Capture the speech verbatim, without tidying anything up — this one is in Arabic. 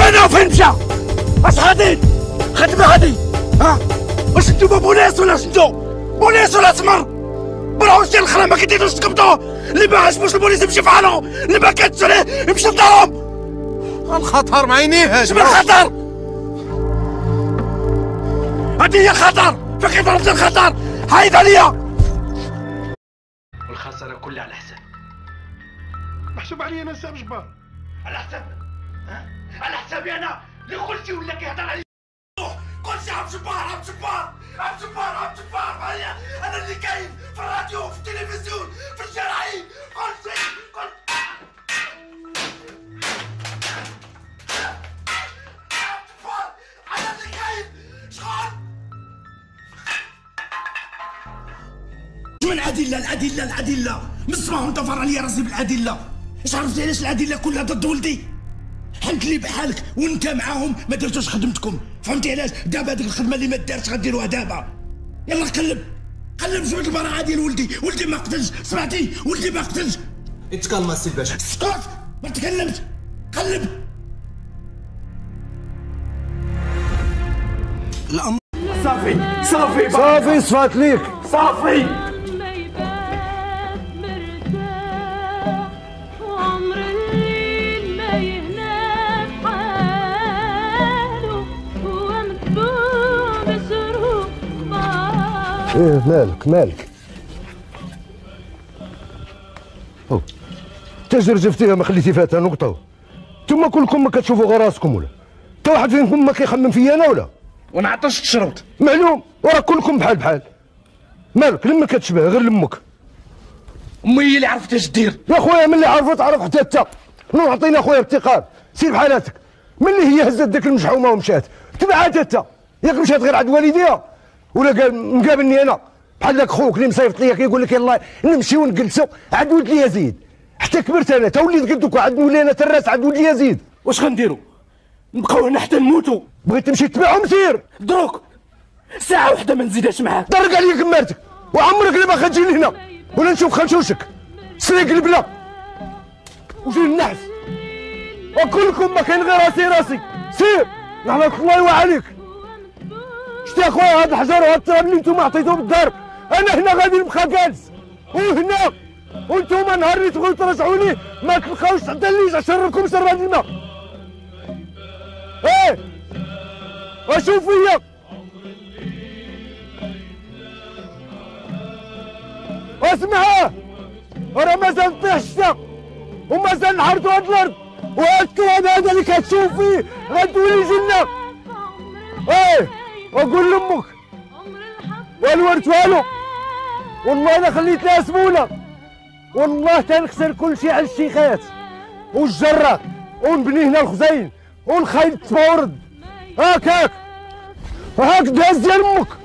فين وفين مشى؟ اش غادي؟ خدمة غادي؟ ها؟ واش انتوما بوليس ولا شنو؟ بوليس ولا سمر؟ بروحوا شتي الخرا ما كديروش تقبضوا، اللي ما عجبوش البوليس يمشي في حالو، اللي ما كاتش عليه يمشي لدارهم. الخطر ما عينيهاش. شنو الخطر؟ هادي هي الخطر، فين كيضربني الخطر؟ حايد عليا. والخسارة كلها على حسابي. محسوب عليا انا سام جبار. على حسابنا؟ ها؟ على حسابي انا اللي كلشي ولا كيهضر عليا. كلشي عم جبار عم جبار عم جبار عم جبار معايا، انا اللي كاين في الراديو في التلفزيون في الجرايد كلشي كل عم جبار انا اللي كاين. شكون؟ من الادله الادله الادله من السما وانت فرع لي راسي بالادله. اش عرفتي علاش الادله كلها ضد ولدي؟ حنت لي بحالك وانت معاهم ما درتوش خدمتكم، فهمتي علاش؟ دابا هذيك الخدمه اللي ما دارتش غديروها دابا. يلا قلب قلب شويه البراعه ديال ولدي، ولدي ما قتلش، سمعتي؟ ولدي ما قتلش. اتكلم السي الباشا. اسكت ما تكلمش، قلب. الامر صافي صافي صافي صفات ليك صافي. ايه مالك مالك؟ او تجر جفتيها ما خليتي فاتها نقطة. نتوما كلكم ما كتشوفوا غير راسكم ولا؟ تا واحد فيكم ما كيخمم فيا انا ولا؟ وانا عطاش الشروط. معلوم، وراه كلكم بحال بحال. مالك لما كتشبه غير لامك. امي هي اللي عرفت اش دير. يا خويا من اللي عرفت عرف حتى انت. شنو عطينا خويا افتقار، سير بحالاتك. من اللي هي هزت ديك المشحومه ومشات، تبعات انت. ياك مشات غير عند والديها ولا قال مقابلني انا بحال داك خوك اللي مصيفط ليا كيقول لك يلاه نمشيو نجلسوا عند ولد يزيد. حتى كبرت انا تا وليت قد دوك عند ولينا تراس عند ولد يزيد. واش غنديروا؟ نبقاو هنا حتى نموتوا؟ بغيت تمشي تبعهم سير. دروك ساعة وحدة ما نزيدهاش معاك. طرق عليا كمارتك وعمرك اللي باغا تجي لهنا ولا نشوف خنشوشك. سريق البلا وجي النحس وكلكم ما كاين غير راسي راسي. سير لعنة الله وعليك. شتي اخويا هاد الحجر وهاد التراب اللي نتوما عطيتوه بالدار، انا هنا غادي نبقى جالس وهنا، وانتوما نهار اللي تبغيو ترجعوني ما تلقاوش حتى اللي شربكم شر هاد الماء. ايه وشوف فيا واسمعها، راه مازال طيح الشتا ومازال نحرتو هاد الارض، وهاد التراب هذا اللي كتشوف فيه غتولي جنة. ايه وقول لامك والورث والو، والله الا خليت لها سموله، والله تنخسر كل شيء على الشيخات والجرات ونبني هنا الخزين ونخيط تفورد. هاك هاك هاك داز ديال امك.